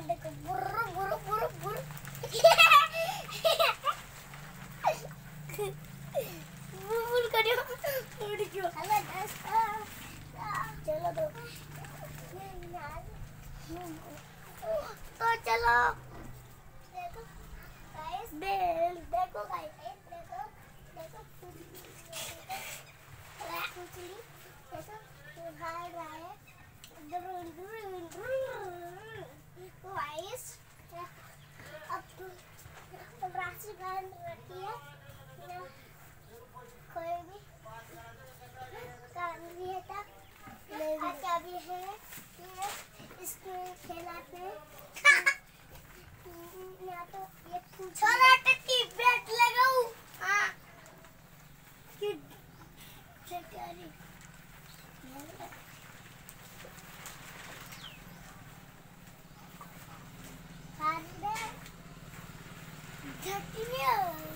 देखो बुर्र बुर्र बुर्र बुर्र बुल करियो उड़ गयो। हेलो दोस्तों, चलो तो चलो देखो गाइस, देखो गाइस, देखो देखो कुचली देखो भाग रहा है गाइस। अब राशि बांध रखी है, कोई भी काम भी है तब अच्छा भी है ये इसके खेलाते हैं या तो ये छोरा टट्टी बैठ लगाऊं। हाँ कि चकारी झटने